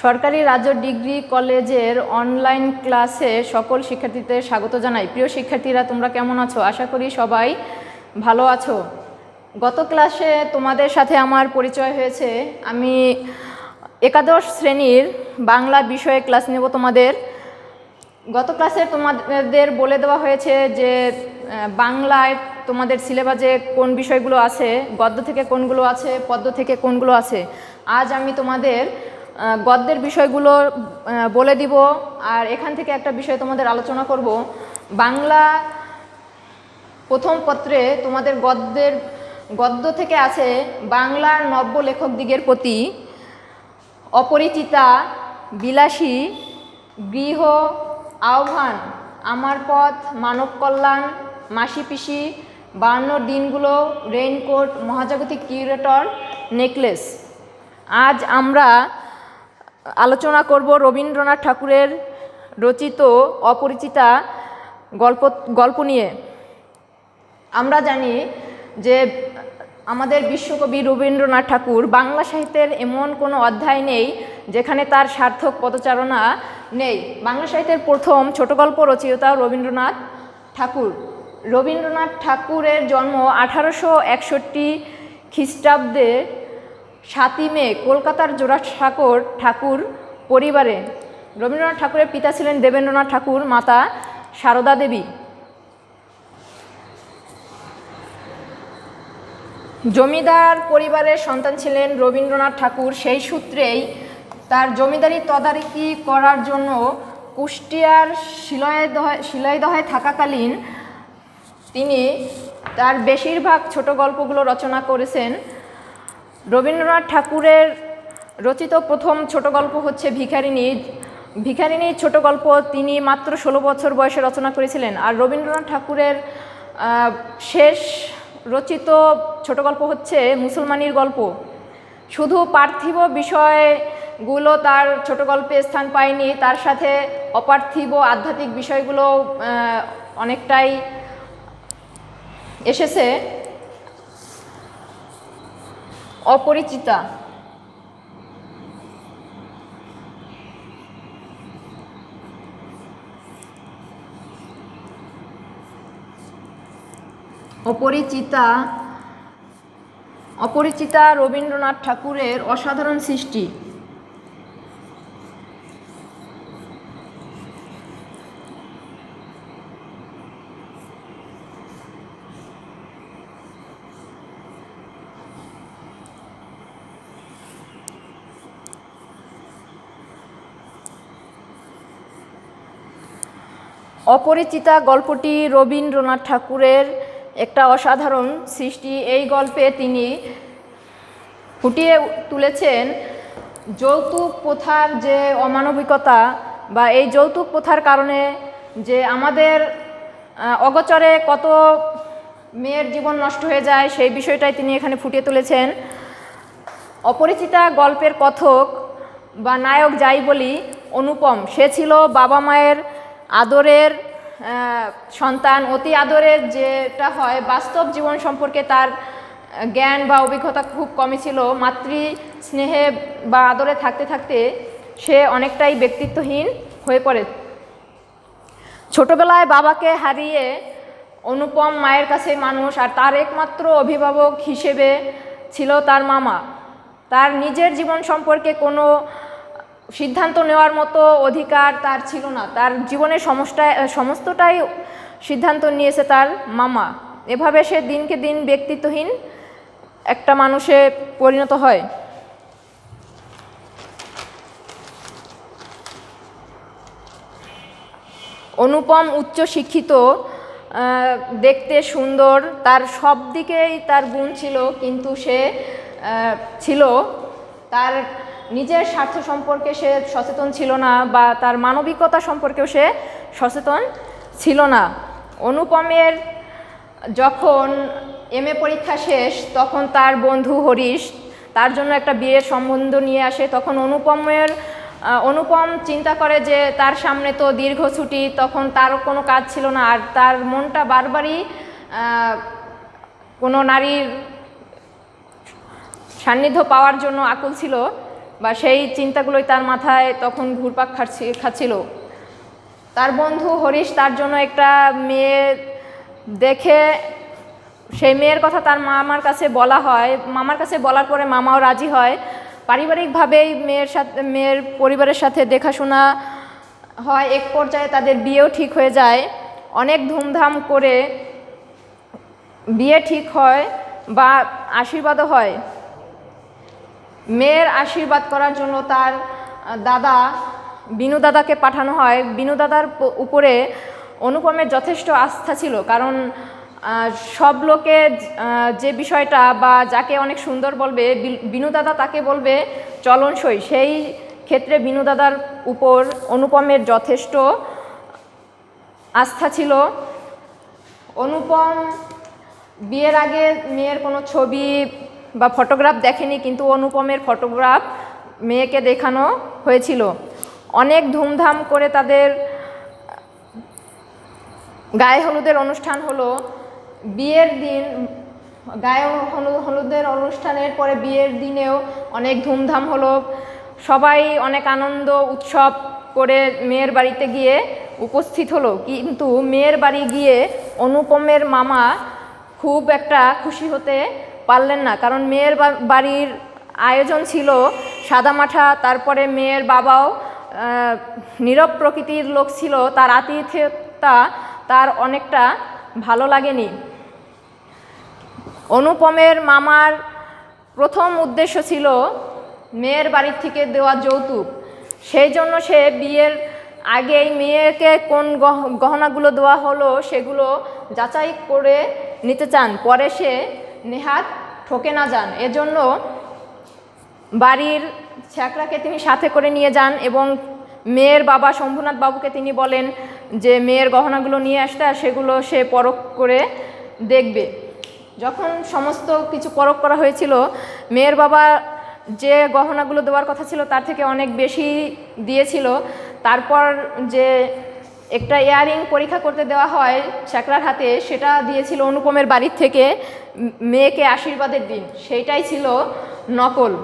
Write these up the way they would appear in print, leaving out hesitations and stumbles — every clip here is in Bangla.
সরকারি রাজ্য ডিগ্রি কলেজের অনলাইন ক্লাসে সকল শিক্ষার্থীদের স্বাগত জানাই। প্রিয় শিক্ষার্থীরা, তোমরা কেমন আছো? আশা করি সবাই ভালো আছো। গত ক্লাসে তোমাদের সাথে আমার পরিচয় হয়েছে। আমি একাদশ শ্রেণীর বাংলা বিষয়ে ক্লাস নেব তোমাদের। গত ক্লাসে তোমাদের বলে দেওয়া হয়েছে যে বাংলায় তোমাদের সিলেবাসে কোন বিষয়গুলো আছে, গদ্য থেকে কোনগুলো আছে, পদ্য থেকে কোনগুলো আছে। আজ আমি তোমাদের গদ্যের বিষয়গুলো বলে দিব, আর এখান থেকে একটা বিষয় তোমাদের আলোচনা করব। বাংলা প্রথম পত্রে তোমাদের গদ্য থেকে আছে বাংলার নব্য লেখকদিগের প্রতি, অপরিচিতা, বিলাসী, গৃহ, আহ্বান, আমার পথ, মানব কল্যাণ, মাসি পিসি, 52 দিনগুলো, রেইনকোট, মহাজাগতিক কিউরেটর, নেকলেস। আজ আমরা আলোচনা করব রবীন্দ্রনাথ ঠাকুরের রচিত অপরিচিতা গল্প নিয়ে। আমরা জানি যে আমাদের বিশ্বকবি রবীন্দ্রনাথ ঠাকুর, বাংলা সাহিত্যের এমন কোনো অধ্যায় নেই যেখানে তার সার্থক পদচারণা নেই। বাংলা সাহিত্যের প্রথম ছোট গল্প রচয়িতা রবীন্দ্রনাথ ঠাকুর। রবীন্দ্রনাথ ঠাকুরের জন্ম 1861 খ্রিস্টাব্দে 7 মে কলকাতার জোড়াসাঁকোর ঠাকুর পরিবারে। রবীন্দ্রনাথ ঠাকুরের পিতা ছিলেন দেবেন্দ্রনাথ ঠাকুর, মাতা সারদা দেবী। জমিদার পরিবারের সন্তান ছিলেন রবীন্দ্রনাথ ঠাকুর। সেই সূত্রেই তার জমিদারি তদারকি করার জন্য কুষ্টিয়ার শিলাইদহে থাকাকালীন তিনি তার বেশিরভাগ ছোট গল্পগুলো রচনা করেছেন। রবীন্দ্রনাথ ঠাকুরের রচিত প্রথম ছোট গল্প হচ্ছে ভিখারিণী ছোট গল্প তিনি মাত্র 16 বছর বয়সে রচনা করেছিলেন। আর রবীন্দ্রনাথ ঠাকুরের শেষ রচিত ছোট গল্প হচ্ছে মুসলমানির গল্প। শুধু পার্থিব বিষয়গুলো তার ছোট গল্পে স্থান পায়নি, তার সাথে অপার্থিব আধ্যাত্মিক বিষয়গুলো অনেকটাই এসেছে। অপরিচিতা। অপরিচিতা রবীন্দ্রনাথ ঠাকুরের অসাধারণ সৃষ্টি। অপরিচিতা গল্পটি রবীন্দ্রনাথ ঠাকুরের একটা অসাধারণ সৃষ্টি। এই গল্পে তিনি ফুটিয়ে তুলেছেন যৌতুক প্রথার যে অমানবিকতা, বা এই যৌতুক প্রথার কারণে যে আমাদের অগোচরে কত মেয়ের জীবন নষ্ট হয়ে যায়, সেই বিষয়টাই তিনি এখানে ফুটিয়ে তুলেছেন। অপরিচিতা গল্পের কথক বা নায়ক যাই বলি, অনুপম। সে ছিল বাবা মায়ের আদরের সন্তান। অতি আদরের যেটা হয়, বাস্তব জীবন সম্পর্কে তার জ্ঞান বা অভিজ্ঞতা খুব কমই ছিল। মাতৃ স্নেহে বা আদরে থাকতে থাকতে সে অনেকটাই ব্যক্তিত্বহীন হয়ে পড়ে। ছোটবেলায় বাবাকে হারিয়ে অনুপম মায়ের কাছে মানুষ, আর তার একমাত্র অভিভাবক হিসেবে ছিল তার মামা। তার নিজের জীবন সম্পর্কে কোনো সিদ্ধান্ত নেওয়ার মতো অধিকার তার ছিল না। তার জীবনের সমস্তটাই সিদ্ধান্ত নিয়েছে তার মামা। এভাবে সে দিনকে দিন ব্যক্তিত্বহীন একটা মানুষে পরিণত হয়। অনুপম উচ্চ শিক্ষিত, দেখতে সুন্দর, তার সব দিকেই তার গুণ ছিল, কিন্তু সে ছিল তার নিজের স্বার্থ সম্পর্কে সে সচেতন ছিল না, বা তার মানবিকতা সম্পর্কেও সে সচেতন ছিল না। অনুপমের যখন MA পরীক্ষা শেষ, তখন তার বন্ধু হরিশ তার জন্য একটা বিয়ের সম্বন্ধ নিয়ে আসে। তখন অনুপম চিন্তা করে যে তার সামনে তো দীর্ঘ ছুটি, তখন তারও কোনো কাজ ছিল না, আর তার মনটা বারবারই কোনো নারীর সান্নিধ্য পাওয়ার জন্য আকুল ছিল। বা সেই চিন্তাগুলোই তার মাথায় তখন ঘুরপাক খাচ্ছিল। তার বন্ধু হরিশ তার জন্য একটা মেয়ে দেখে সেই মেয়ের কথা তার মামার কাছে বলা হয়। মামার কাছে বলার পরে মামাও রাজি হয়। পারিবারিকভাবেই মেয়ের পরিবারের সাথে দেখাশোনা হয়। এক পর্যায়ে তাদের বিয়েও ঠিক হয়ে যায়। অনেক ধুমধাম করে বিয়ে ঠিক হয় বা আশীর্বাদও হয়। মেয়ের আশীর্বাদ করার জন্য তার দাদা বিনু দাদাকে পাঠানো হয়। বিনু দাদার উপরে অনুপমের যথেষ্ট আস্থা ছিল, কারণ সব লোকে যে বিষয়টা বা যাকে অনেক সুন্দর বলবে বিনু দাদা তাকে বলবে চলনসই। সেই ক্ষেত্রে বিনু দাদার উপর অনুপমের যথেষ্ট আস্থা ছিল। অনুপম বিয়ের আগে মেয়ের কোনো ছবি বা ফটোগ্রাফ দেখেনি, কিন্তু অনুপমের ফটোগ্রাফ মেয়েকে দেখানো হয়েছিল। অনেক ধুমধাম করে তাদের গায়ে হলুদের অনুষ্ঠান হলো। বিয়ের দিন গায়ে হলুদের অনুষ্ঠানের পরে বিয়ের দিনেও অনেক ধুমধাম হলো। সবাই অনেক আনন্দ উৎসব করে মেয়ের বাড়িতে গিয়ে উপস্থিত হলো। কিন্তু মেয়ের বাড়ি গিয়ে অনুপমের মামা খুব একটা খুশি হতে পারলেন না, কারণ মেয়ের বাড়ির আয়োজন ছিল সাদামাঠা। তারপরে মেয়ের বাবাও নীরব প্রকৃতির লোক ছিল, তার আতিথেয়তা তার অনেকটা ভালো লাগেনি। অনুপমের মামার প্রথম উদ্দেশ্য ছিল মেয়ের বাড়ির থেকে দেওয়া যৌতুক। সেই জন্য সে বিয়ের আগেই মেয়েকে কোন গহনাগুলো দেওয়া হলো সেগুলো যাচাই করে নিতে চান, পরে সে নেহাত ঠকে না যান। এজন্য বাড়ির ছ্যাকরাকে তিনি সাথে করে নিয়ে যান এবং মেয়ের বাবা শম্ভুনাথ বাবুকে তিনি বলেন যে মেয়ের গহনাগুলো নিয়ে আসতে, আর সেগুলো সে পরখ করে দেখবে। যখন সমস্ত কিছু পরখ করা হয়েছিল, মেয়ের বাবা যে গহনাগুলো দেওয়ার কথা ছিল তার থেকে অনেক বেশি দিয়েছিল। তারপর যে একটা ইয়াররিং পরীক্ষা করতে দেওয়া হয় ছ্যাকরার হাতে, সেটা দিয়েছিল অনুপমের বাড়ির থেকে মেয়েকে আশীর্বাদের দিন, সেইটাই ছিল নকল।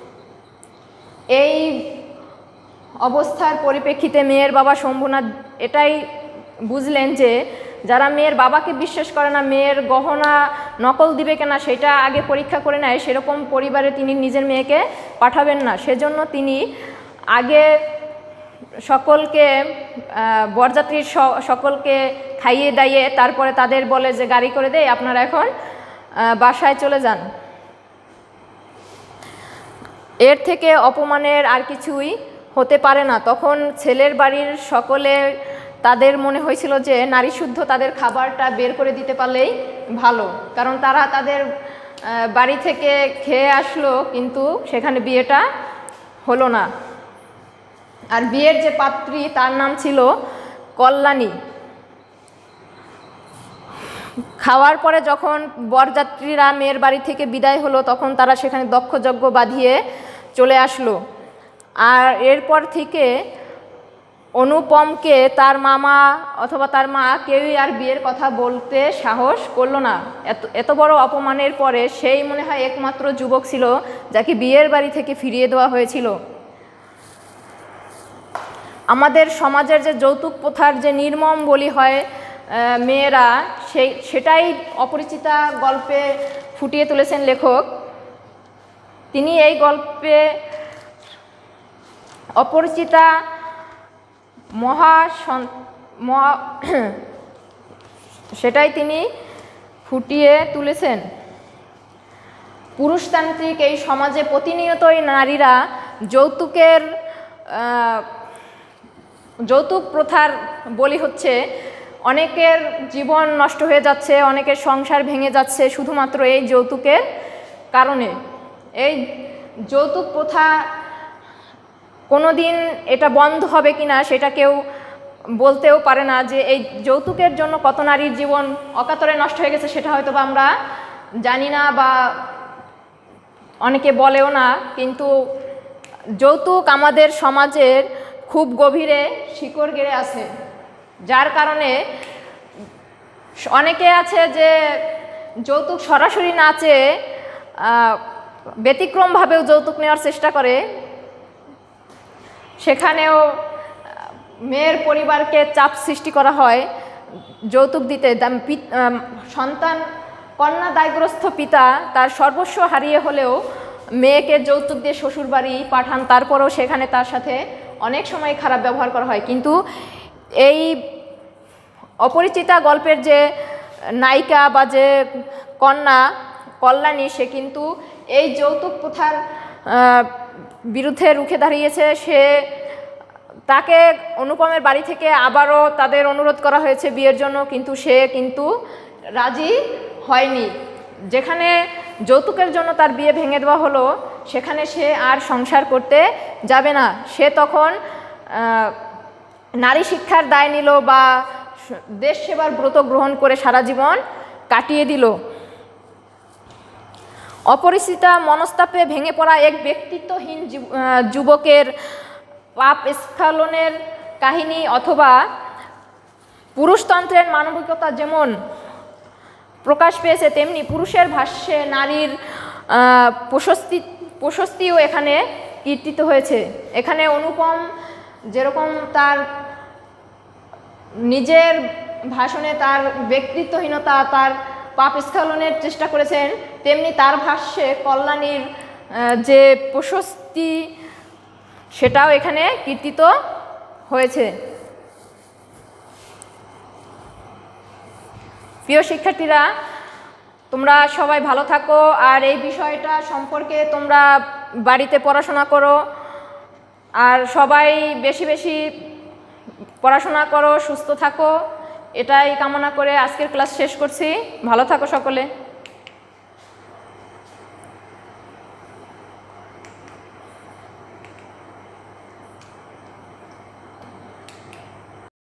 এই অবস্থার পরিপ্রেক্ষিতে মেয়ের বাবা শম্ভুনাথ এটাই বুঝলেন যে যারা মেয়ের বাবাকে বিশ্বাস করে না, মেয়ের গহনা নকল দিবে কিনা সেটা আগে পরীক্ষা করে নেয়, সেরকম পরিবারে তিনি নিজের মেয়েকে পাঠাবেন না। সেজন্য তিনি আগে সকলকে বরযাত্রীর সকলকে খাইয়ে দাইয়ে তারপরে তাদের বলে যে গাড়ি করে দেয়, আপনারা এখন বাসায় চলে যান। এর থেকে অপমানের আর কিছুই হতে পারে না। তখন ছেলের বাড়ির সকলে তাদের মনে হয়েছিল যে নারী শুদ্ধ তাদের খাবারটা বের করে দিতে পারলেই ভালো, কারণ তারা তাদের বাড়ি থেকে খেয়ে আসলো কিন্তু সেখানে বিয়েটা হলো না। আর বিয়ের যে পাত্রী তার নাম ছিল কল্যাণী। খাওয়ার পরে যখন বরযাত্রীরা মেয়ের বাড়ি থেকে বিদায় হলো তখন তারা সেখানে দক্ষযজ্ঞ বাঁধিয়ে চলে আসলো। আর এরপর থেকে অনুপমকে তার মামা অথবা তার মা কেউই আর বিয়ের কথা বলতে সাহস করলো না। এত বড় অপমানের পরে সেই মনে হয় একমাত্র যুবক ছিল যাকে বিয়ের বাড়ি থেকে ফিরিয়ে দেওয়া হয়েছিল। আমাদের সমাজের যে যৌতুক প্রথার যে নির্মম বলি হয় মেয়েরা, সেটাই অপরিচিতা গল্পে ফুটিয়ে তুলেছেন লেখক। তিনি এই গল্পে অপরিচিতা সেটাই তিনি ফুটিয়ে তুলেছেন। পুরুষতান্ত্রিক এই সমাজে প্রতিনিয়তই নারীরা যৌতুক প্রথার বলি হচ্ছে। অনেকের জীবন নষ্ট হয়ে যাচ্ছে, অনেকের সংসার ভেঙে যাচ্ছে শুধুমাত্র এই যৌতুকের কারণে। এই যৌতুক প্রথা কোনো দিন এটা বন্ধ হবে কিনা সেটা কেউ বলতেও পারে না। যে এই যৌতুকের জন্য কত নারীর জীবন অকাতরে নষ্ট হয়ে গেছে সেটা হয়তো বা আমরা জানি না বা অনেকে বলেও না, কিন্তু যৌতুক আমাদের সমাজের খুব গভীরে শিকড় গেড়ে আছে, যার কারণে অনেকে আছে যে যৌতুক সরাসরি না চেয়ে ব্যতিক্রমভাবেও যৌতুক নেওয়ার চেষ্টা করে। সেখানেও মেয়ের পরিবারকে চাপ সৃষ্টি করা হয় যৌতুক দিতে। সন্তান কন্যা দায়গ্রস্ত পিতা তার সর্বস্ব হারিয়ে হলেও মেয়েকে যৌতুক দিয়ে শ্বশুরবাড়ি পাঠান, তারপরেও সেখানে তার সাথে অনেক সময় খারাপ ব্যবহার করা হয়। কিন্তু এই অপরিচিতা গল্পের যে নায়িকা বা যে কন্যা কল্যাণী, সে কিন্তু এই যৌতুক প্রথার বিরুদ্ধে রুখে দাঁড়িয়েছে। সে তাকে অনুপমের বাড়ি থেকে আবারও তাদের অনুরোধ করা হয়েছে বিয়ের জন্য, কিন্তু সে কিন্তু রাজি হয়নি। যেখানে যৌতুকের জন্য তার বিয়ে ভেঙে দেওয়া হলো, সেখানে সে আর সংসার করতে যাবে না। সে তখন নারী শিক্ষার দায় নিল বা দেশ সেবার ব্রত গ্রহণ করে সারা জীবন কাটিয়ে দিল। অপরিচিতা মনস্তাপে ভেঙে পড়া এক ব্যক্তিত্বহীন যুবকের পাপ স্খলনের কাহিনী, অথবা পুরুষতন্ত্রের মানবিকতা যেমন প্রকাশ পেয়েছে, তেমনি পুরুষের ভাষ্যে নারীর প্রশস্তিও এখানে কীর্তিত হয়েছে। এখানে অনুপম যেরকম তার নিজের ভাষণে তার ব্যক্তিত্বহীনতা, তার পাপ স্খলনের চেষ্টা করেছেন, তেমনি তার ভাষ্যে কল্যাণীর যে প্রশস্তি সেটাও এখানে কীর্তিত হয়েছে। প্রিয় শিক্ষার্থীরা, তোমরা সবাই ভালো থাকো, আর এই বিষয়টা সম্পর্কে তোমরা বাড়িতে পড়াশোনা করো, আর সবাই বেশি বেশি পড়াশোনা করো, সুস্থ থাকো, এটাই কামনা করে আজকের ক্লাস শেষ করছি। ভালো থাকো সকলে।